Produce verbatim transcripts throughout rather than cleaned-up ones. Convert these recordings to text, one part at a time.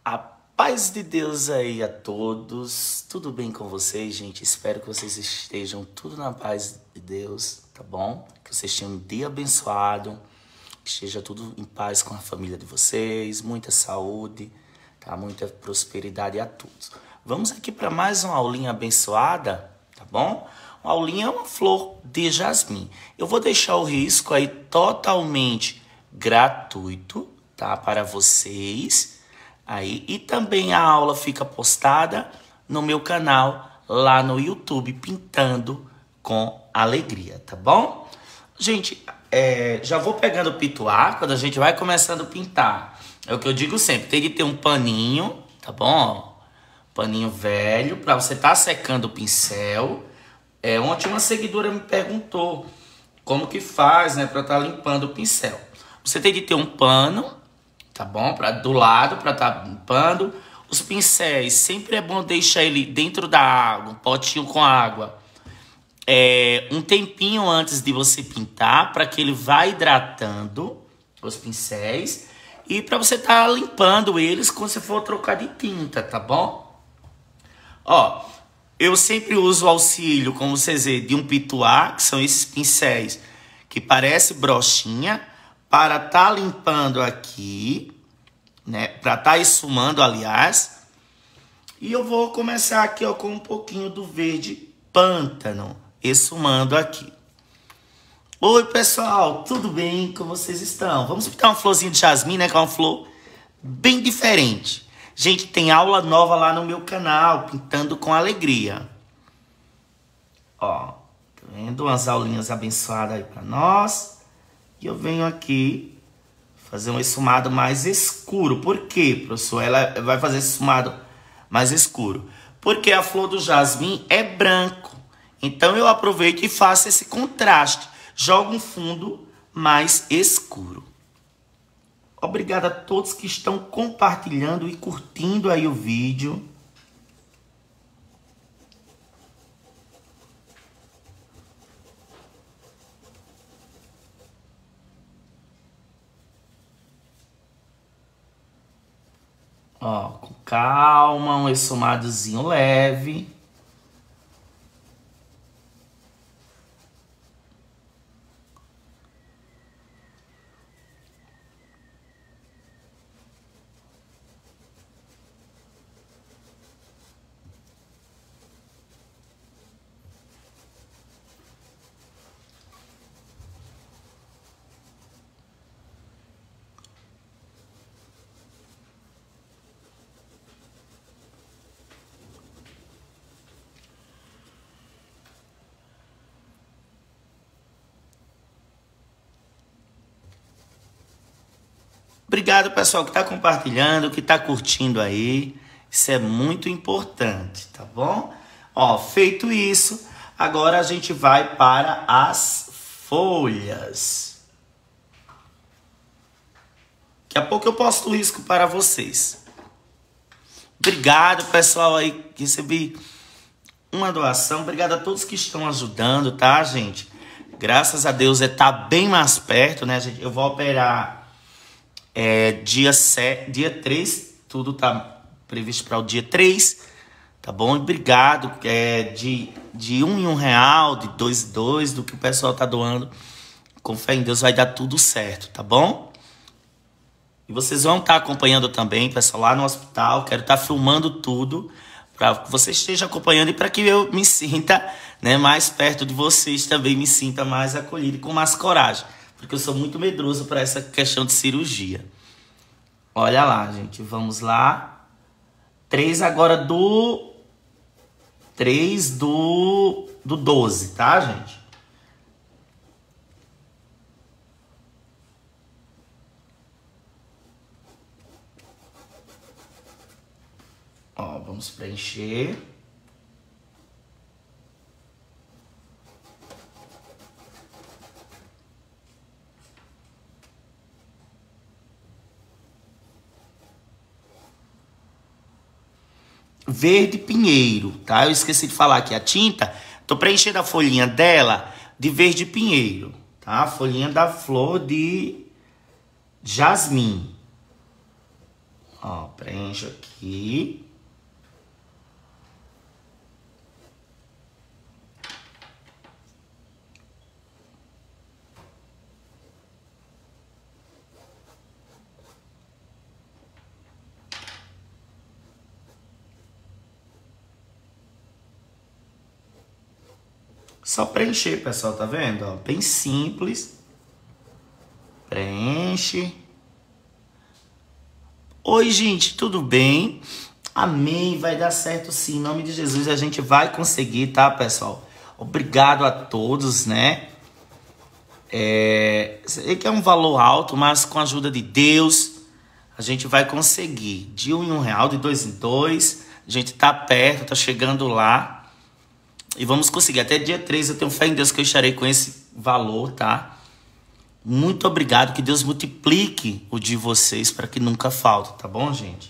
A paz de Deus aí a todos. Tudo bem com vocês, gente? Espero que vocês estejam tudo na paz de Deus, tá bom? Que vocês tenham um dia abençoado, que esteja tudo em paz com a família de vocês, muita saúde, tá? Muita prosperidade a todos. Vamos aqui para mais uma aulinha abençoada, tá bom? Uma aulinha é uma flor de jasmim. Eu vou deixar o risco aí totalmente gratuito, tá? Para vocês. Aí, e também a aula fica postada no meu canal lá no YouTube, Pintando com Alegria, tá bom? Gente, é, já vou pegando o pituá quando a gente vai começando a pintar. É o que eu digo sempre, tem que ter um paninho, tá bom? Paninho velho, para você estar tá secando o pincel. É, ontem uma seguidora me perguntou como que faz, né, para estar tá limpando o pincel. Você tem que ter um pano, tá bom? Pra, do lado, para estar tá limpando. Os pincéis, sempre é bom deixar ele dentro da água, um potinho com água. É, um tempinho antes de você pintar, para que ele vá hidratando os pincéis. E para você estar tá limpando eles quando você for trocar de tinta, tá bom? Ó, eu sempre uso o auxílio, como vocês veem, de um pituá, que são esses pincéis que parece brochinha, para estar tá limpando aqui, né? Para estar tá esfumando, aliás. E eu vou começar aqui, ó, com um pouquinho do verde pântano, esfumando aqui. Oi, pessoal, tudo bem? Como vocês estão? Vamos pintar uma florzinha de jasmim, né? Que é uma flor bem diferente. Gente, tem aula nova lá no meu canal, Pintando com Alegria. Ó, tá vendo? Umas aulinhas abençoadas aí para nós. E eu venho aqui fazer um esfumado mais escuro. Por quê, professor? Ela vai fazer esse esfumado mais escuro. Porque a flor do jasmim é branco. Então eu aproveito e faço esse contraste. Jogo um fundo mais escuro. Obrigado a todos que estão compartilhando e curtindo aí o vídeo. Ó, com calma, um esfumadozinho leve. Obrigado, pessoal, que está compartilhando, que está curtindo aí. Isso é muito importante, tá bom? Ó, feito isso, agora a gente vai para as folhas. Daqui a pouco eu posto o risco para vocês. Obrigado, pessoal, aí que recebi uma doação. Obrigado a todos que estão ajudando, tá, gente? Graças a Deus, é tá bem mais perto, né, gente? Eu vou operar É, dia, sete, dia três, tudo tá previsto para o dia três, tá bom? E obrigado, é, de, de um em um real, de dois em dois, do que o pessoal tá doando. Com fé em Deus vai dar tudo certo, tá bom? E vocês vão estar tá acompanhando também, pessoal, lá no hospital. Quero estar tá filmando tudo para que vocês estejam acompanhando e para que eu me sinta, né, mais perto de vocês também, me sinta mais acolhido e com mais coragem. Porque eu sou muito medroso para essa questão de cirurgia. Olha lá, gente. Vamos lá. Três agora do... Três do... Do doze, tá, gente? Ó, vamos preencher. Verde pinheiro, tá? Eu esqueci de falar aqui a tinta. Tô preenchendo a folhinha dela de verde pinheiro, tá? A folhinha da flor de jasmim. Ó, preencho aqui. Só preencher, pessoal, tá vendo? Ó, bem simples. Preenche. Oi, gente, tudo bem? Amém, vai dar certo sim, em nome de Jesus a gente vai conseguir, tá, pessoal? Obrigado a todos, né? É, sei que é um valor alto, mas com a ajuda de Deus a gente vai conseguir. De um em um real, de dois em dois, a gente tá perto, tá chegando lá. E vamos conseguir. Até dia três eu tenho fé em Deus que eu estarei com esse valor, tá? Muito obrigado. Que Deus multiplique o de vocês para que nunca falte, tá bom, gente?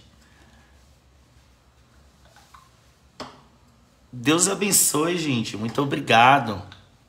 Deus abençoe, gente. Muito obrigado.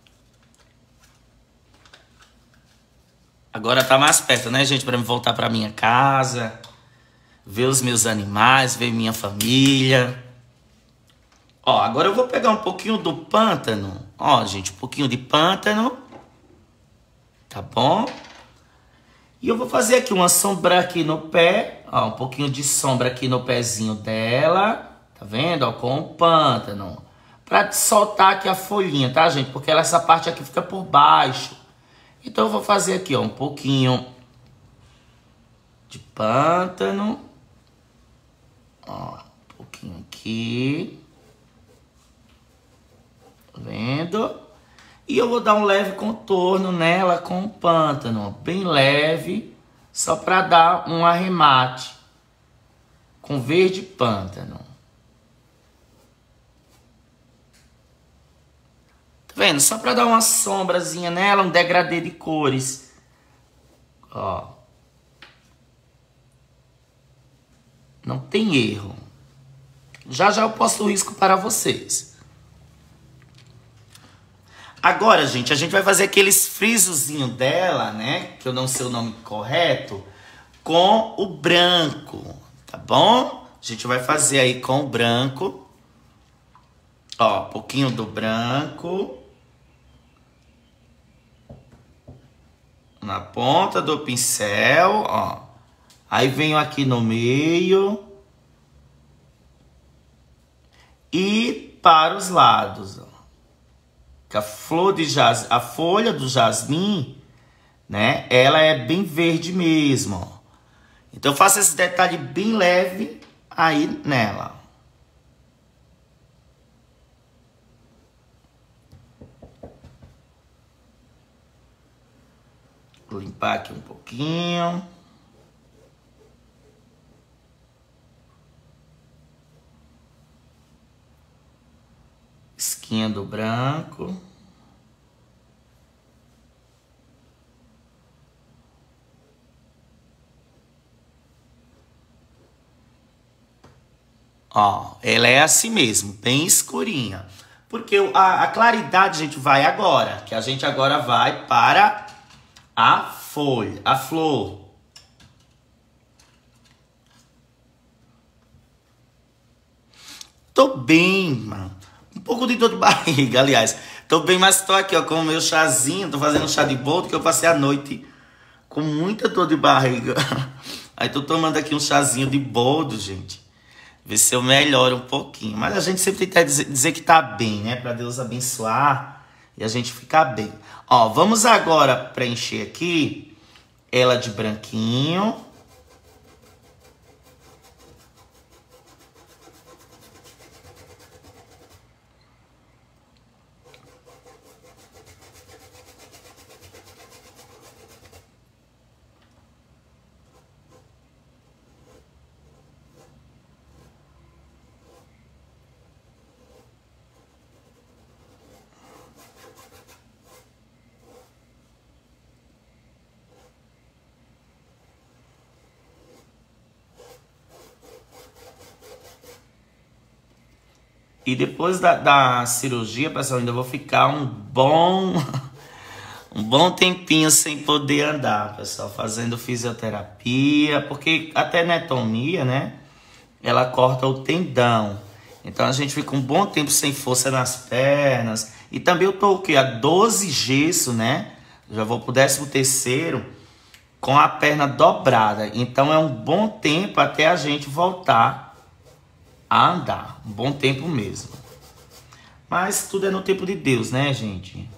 Agora tá mais perto, né, gente? Para me voltar para minha casa, ver os meus animais, ver minha família. Ó, agora eu vou pegar um pouquinho do pântano. Ó, gente, um pouquinho de pântano. Tá bom? E eu vou fazer aqui uma sombra aqui no pé. Ó, um pouquinho de sombra aqui no pezinho dela. Tá vendo? Ó, com o pântano. Pra soltar aqui a folhinha, tá, gente? Porque ela, essa parte aqui fica por baixo. Então eu vou fazer aqui, ó, um pouquinho de pântano. Ó, um pouquinho aqui. Vendo? E eu vou dar um leve contorno nela com o pântano, bem leve, só para dar um arremate com verde pântano. Tá vendo? Só para dar uma sombrazinha nela, um degradê de cores. Ó. Não tem erro. Já já eu posto o risco para vocês. Agora, gente, a gente vai fazer aqueles frisozinho dela, né? Que eu não sei o nome correto. Com o branco, tá bom? A gente vai fazer aí com o branco. Ó, um pouquinho do branco. Na ponta do pincel, ó. Aí venho aqui no meio. E para os lados, ó. A flor de jas... a folha do jasmim, né? Ela é bem verde mesmo, ó. Então eu faço esse detalhe bem leve aí nela. Vou limpar aqui um pouquinho. Esquinha do branco. Ó, ela é assim mesmo, bem escurinha. Porque a, a claridade, gente, vai agora. Que a gente agora vai para a folha, a flor. Tô bem, mano. Um pouco de dor de barriga, aliás. Tô bem, mas tô aqui, ó, com o meu chazinho. Tô fazendo um chá de boldo que eu passei a noite com muita dor de barriga. Aí tô tomando aqui um chazinho de boldo, gente. Ver se eu melhoro um pouquinho. Mas a gente sempre tem que dizer, dizer que tá bem, né? Pra Deus abençoar e a gente ficar bem. Ó, vamos agora preencher aqui ela de branquinho. E depois da, da cirurgia, pessoal, ainda vou ficar um bom, um bom tempinho sem poder andar, pessoal, fazendo fisioterapia, porque a tenotomia, né, ela corta o tendão. Então a gente fica um bom tempo sem força nas pernas. E também eu tô o quê? A doze gesso, né? Já vou pro décimo terceiro com a perna dobrada. Então é um bom tempo até a gente voltar a andar. Um bom tempo mesmo. Mas tudo é no tempo de Deus, né, gente?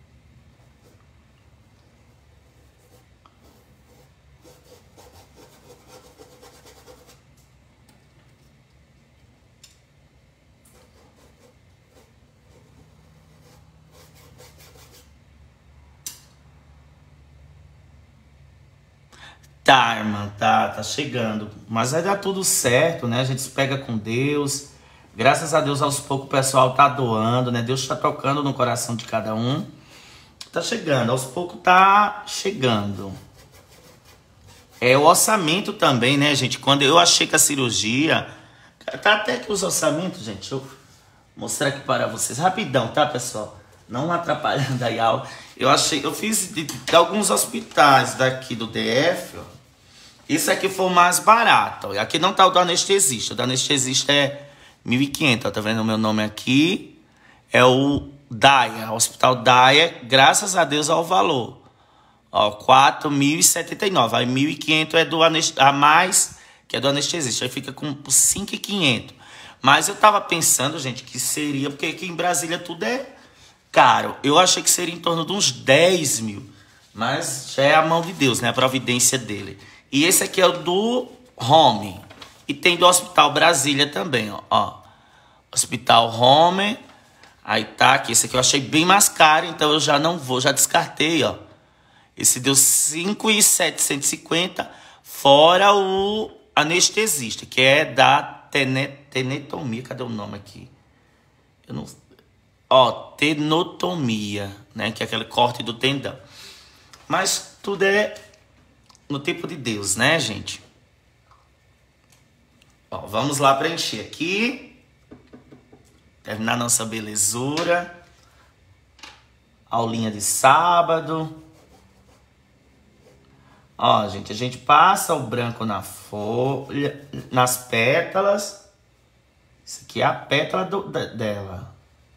Tá, irmã, tá, tá chegando. Mas vai dar tudo certo, né? A gente se pega com Deus. Graças a Deus, aos poucos o pessoal tá doando, né? Deus tá tocando no coração de cada um. Tá chegando, aos poucos tá chegando. É o orçamento também, né, gente? Quando eu achei que a cirurgia... Tá até aqui os orçamentos, gente. Deixa eu mostrar aqui para vocês. Rapidão, tá, pessoal? Não atrapalhando aí a aula. Eu achei... Eu fiz de, de alguns hospitais daqui do D F, ó. Esse aqui foi o mais barato. Ó. Aqui não tá o do anestesista. O do anestesista é mil e quinhentos. Ó. Tá vendo o meu nome aqui? É o Daia. Hospital Daia. Graças a Deus ao valor. Ó, quatro mil e setenta e nove. Aí mil e quinhentos é do anestesista. A mais, que é do anestesista. Aí fica com cinco mil e quinhentos. Mas eu tava pensando, gente, que seria... Porque aqui em Brasília tudo é caro. Eu achei que seria em torno de uns dez mil. Mas já é a mão de Deus, né? A providência dele. E esse aqui é o do Home. E tem do Hospital Brasília também, ó. ó. Hospital Home. Aí tá aqui. Esse aqui eu achei bem mais caro, então eu já não vou. Já descartei, ó. Esse deu cinco mil setecentos e cinquenta. Fora o anestesista, que é da tenotomia. Cadê o nome aqui? Eu não... Ó, tenotomia, né? Que é aquele corte do tendão. Mas tudo é... no tempo de Deus, né, gente? Ó, vamos lá preencher aqui. Terminar nossa belezura. Aulinha de sábado. Ó, gente, a gente passa o branco na folha, nas pétalas. Isso aqui é a pétala do, dela.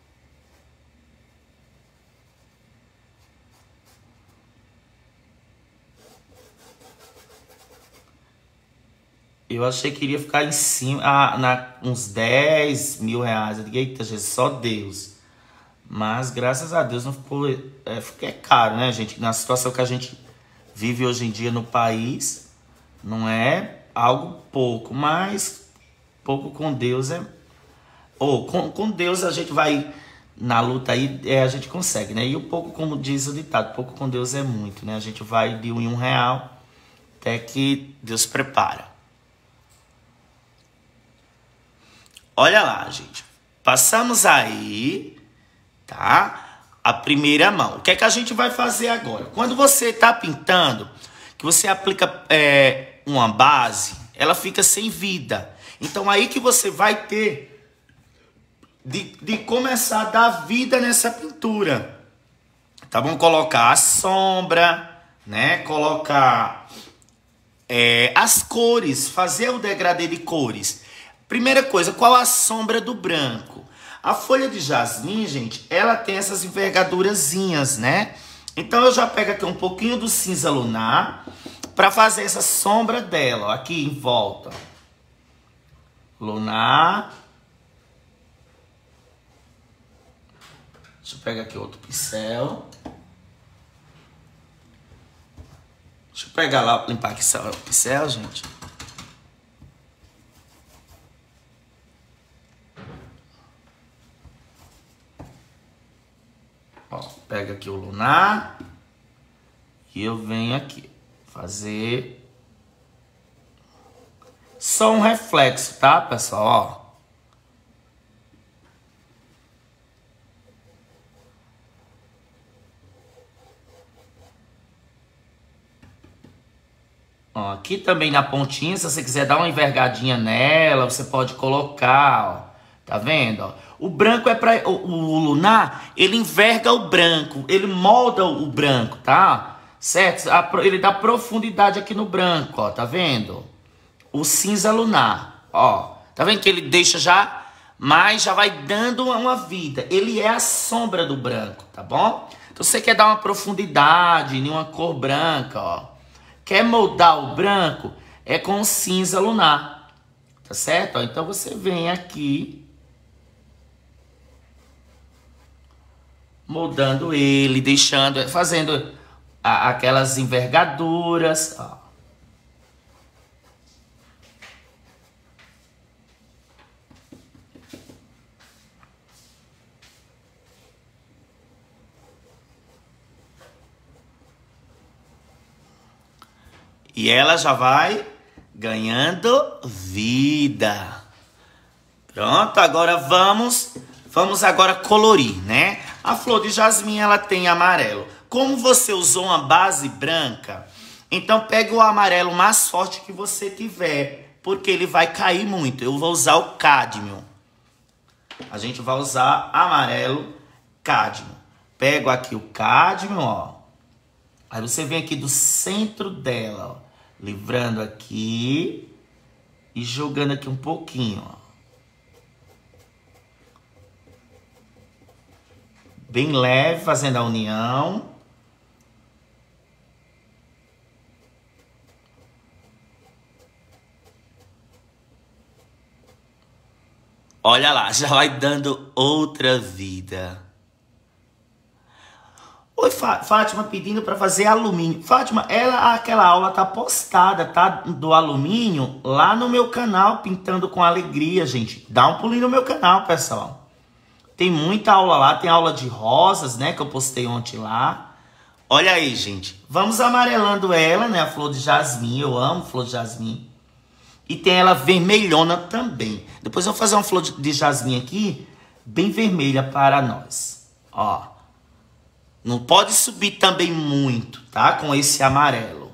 Eu achei que iria ficar em cima, ah, na, uns dez mil reais. Eu digo, eita, Jesus, só Deus. Mas, graças a Deus, não ficou... É, é caro, né, gente? Na situação que a gente vive hoje em dia no país, não é algo pouco. Mas, pouco com Deus é... Ou, com, com Deus a gente vai... Na luta aí, é, a gente consegue, né? E o pouco, como diz o ditado, pouco com Deus é muito, né? A gente vai de um em um real até que Deus prepara. Olha lá, gente. Passamos aí, tá? A primeira mão. O que é que a gente vai fazer agora? Quando você está pintando, que você aplica é, uma base, ela fica sem vida. Então aí que você vai ter de, de começar a dar vida nessa pintura. Tá bom? Colocar a sombra, né? Colocar é, as cores, fazer o degradê de cores. Primeira coisa, qual a sombra do branco? A folha de jasmim, gente, ela tem essas envergadurazinhas, né? Então eu já pego aqui um pouquinho do cinza lunar para fazer essa sombra dela, ó, aqui em volta. Lunar. Deixa eu pegar aqui outro pincel. Deixa eu pegar lá, limpar aqui o pincel, gente. Ó, pega aqui o lunar e eu venho aqui fazer só um reflexo, tá, pessoal? Ó. Ó, aqui também na pontinha, se você quiser dar uma envergadinha nela, você pode colocar, ó. Tá vendo? Ó? O branco é para o, o lunar, ele enverga o branco, ele molda o branco, tá? Certo? Ele dá profundidade aqui no branco, ó, tá vendo? O cinza lunar, ó. Tá vendo que ele deixa já, mas já vai dando uma, uma vida. Ele é a sombra do branco, tá bom? Então você quer dar uma profundidade em uma cor branca, ó. Quer moldar o branco, é com o cinza lunar, tá certo? Ó, então você vem aqui, moldando ele, deixando, fazendo a, aquelas envergaduras, ó. E ela já vai ganhando vida. Pronto, agora vamos, vamos agora colorir, né? A flor de jasmim, ela tem amarelo. Como você usou uma base branca, então pegue o amarelo mais forte que você tiver, porque ele vai cair muito. Eu vou usar o cádmio. A gente vai usar amarelo cádmio. Pego aqui o cádmio, ó. Aí você vem aqui do centro dela, ó, livrando aqui e jogando aqui um pouquinho, ó. Bem leve, fazendo a união. Olha lá, já vai dando outra vida. Oi, Fátima pedindo para fazer alumínio. Fátima, ela, aquela aula tá postada, tá? Do alumínio lá no meu canal, Pintando com Alegria, gente. Dá um pulinho no meu canal, pessoal. Tem muita aula lá, tem aula de rosas, né? Que eu postei ontem lá. Olha aí, gente. Vamos amarelando ela, né? A flor de jasmim, eu amo flor de jasmim. E tem ela vermelhona também. Depois eu vou fazer uma flor de jasmim aqui, bem vermelha para nós. Ó. Não pode subir também muito, tá? Com esse amarelo.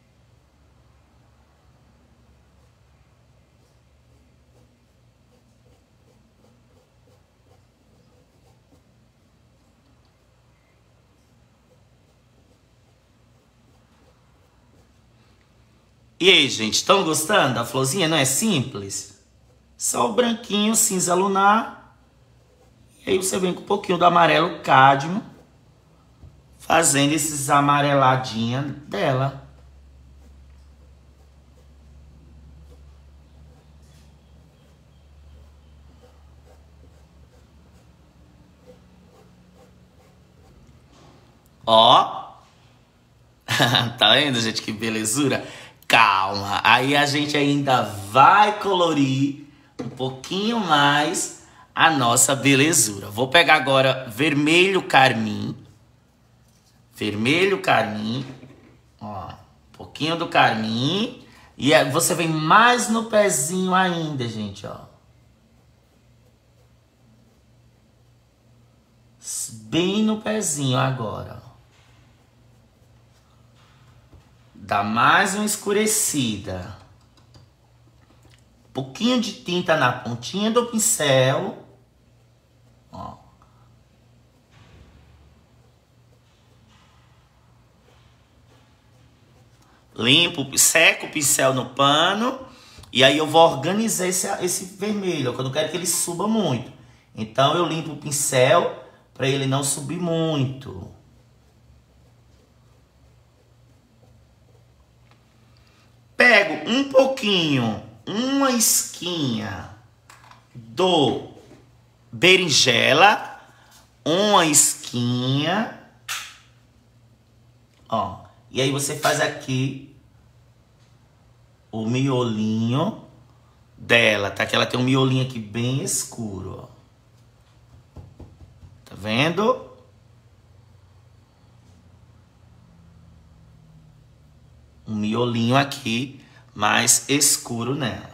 E aí, gente, estão gostando da florzinha? Não é simples? Só o branquinho, cinza lunar. E aí você vem com um pouquinho do amarelo cádmio, fazendo esses amareladinhas dela. Ó. Tá vendo, gente, que belezura? Calma. Aí a gente ainda vai colorir um pouquinho mais a nossa belezura. Vou pegar agora vermelho carmim. Vermelho carmim, ó, um pouquinho do carmim, e você vem mais no pezinho ainda, gente, ó. Bem no pezinho agora, ó. Dá mais uma escurecida. Um pouquinho de tinta na pontinha do pincel, ó. Limpo, seco o pincel no pano. E aí eu vou organizar esse, esse vermelho, que eu não quero que ele suba muito. Então eu limpo o pincel para ele não subir muito. Pego um pouquinho, uma esquinha do berinjela. Uma esquinha. Ó. E aí você faz aqui o miolinho dela, tá? Que ela tem um miolinho aqui bem escuro, ó. Tá vendo? Um miolinho aqui mais escuro nela.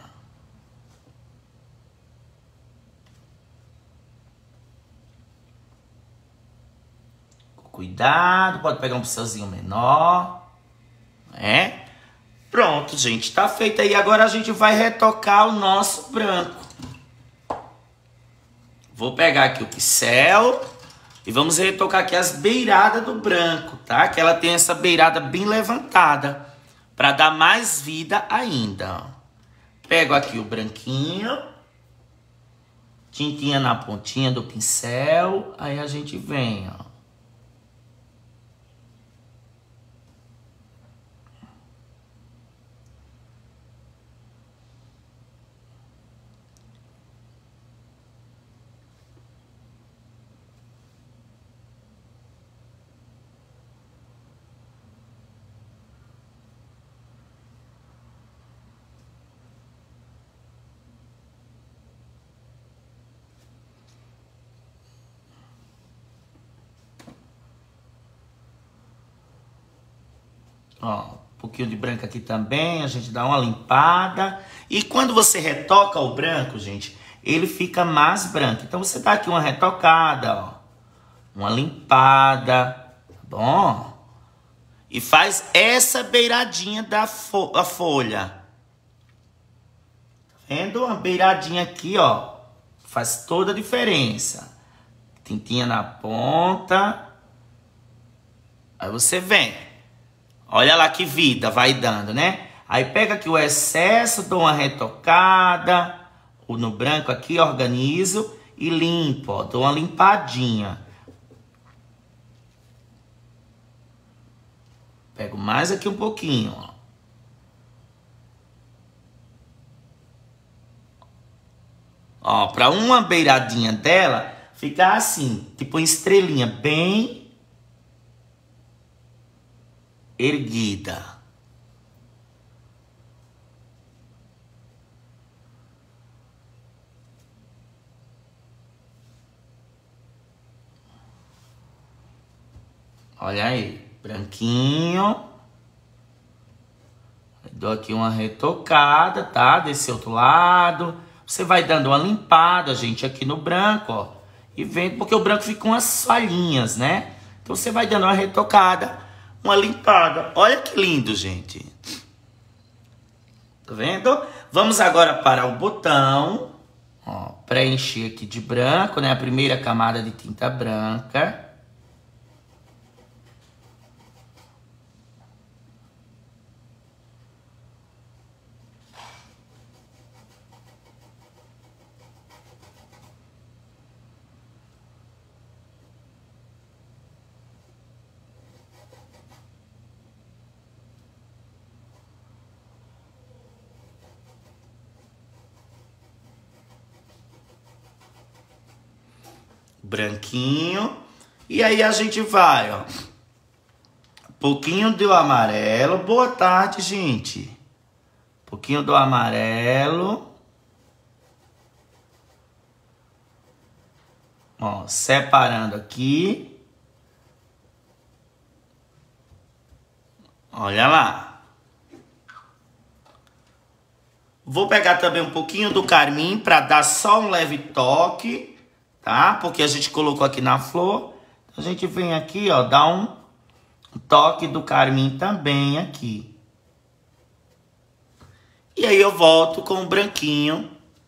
Cuidado, pode pegar um pincelzinho menor, né? Pronto, gente, tá feito aí. Agora a gente vai retocar o nosso branco. Vou pegar aqui o pincel e vamos retocar aqui as beiradas do branco, tá? Que ela tem essa beirada bem levantada, para dar mais vida ainda. Pego aqui o branquinho, tintinha na pontinha do pincel, aí a gente vem, ó. Ó, um pouquinho de branco aqui também, a gente dá uma limpada. E quando você retoca o branco, gente, ele fica mais branco. Então você dá aqui uma retocada, ó, uma limpada, tá bom? E faz essa beiradinha da fo a folha. Tá vendo? Uma beiradinha aqui, ó, faz toda a diferença. Tintinha na ponta. Aí você vem. Olha lá que vida vai dando, né? Aí pega aqui o excesso, dou uma retocada. No branco aqui, organizo e limpo, ó. Dou uma limpadinha. Pego mais aqui um pouquinho, ó. Ó, pra uma beiradinha dela ficar assim, tipo uma estrelinha bem erguida. Olha aí, branquinho. Dou aqui uma retocada, tá? Desse outro lado. Você vai dando uma limpada, gente, aqui no branco, ó. E vem, porque o branco fica com umas falhinhas, né? Então você vai dando uma retocada, uma limpada. Olha que lindo, gente. Tá vendo? Vamos agora para o botão. Ó, preencher aqui de branco, né? A primeira camada de tinta branca. Branquinho. E aí a gente vai, ó. Pouquinho do amarelo. Boa tarde, gente. Pouquinho do amarelo. Ó, separando aqui. Olha lá. Vou pegar também um pouquinho do carmim para dar só um leve toque. Tá? Porque a gente colocou aqui na flor. A gente vem aqui, ó, dá um toque do carmim também aqui. E aí eu volto com o branquinho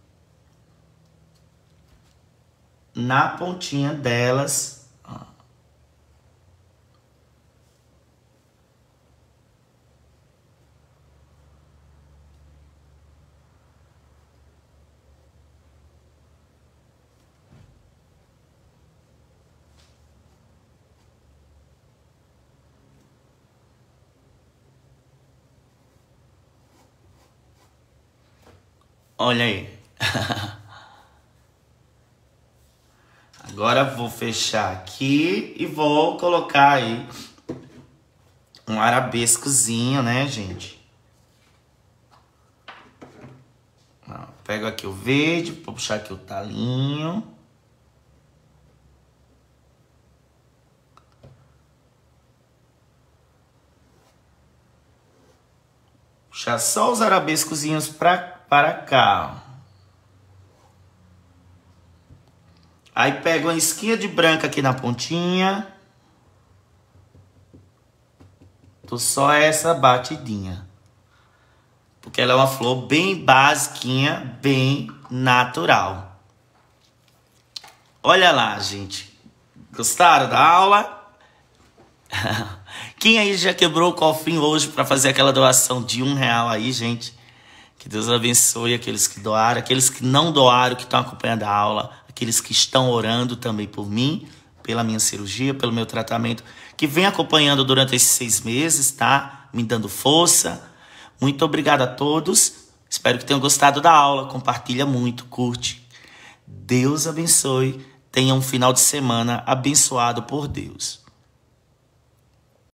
na pontinha delas. Ó. Olha aí. Agora vou fechar aqui e vou colocar aí um arabescozinho, né, gente? Pego aqui o verde, vou puxar aqui o talinho. Puxar só os arabescozinhos pra para cá. Aí pego uma esquinha de branca aqui na pontinha. Tô só essa batidinha. Porque ela é uma flor bem basiquinha, bem natural. Olha lá, gente. Gostaram da aula? Quem aí já quebrou o cofrinho hoje para fazer aquela doação de um real aí, gente? Que Deus abençoe aqueles que doaram, aqueles que não doaram, que estão acompanhando a aula, aqueles que estão orando também por mim, pela minha cirurgia, pelo meu tratamento, que vem acompanhando durante esses seis meses, tá? Me dando força. Muito obrigado a todos. Espero que tenham gostado da aula. Compartilha muito, curte. Deus abençoe. Tenha um final de semana abençoado por Deus.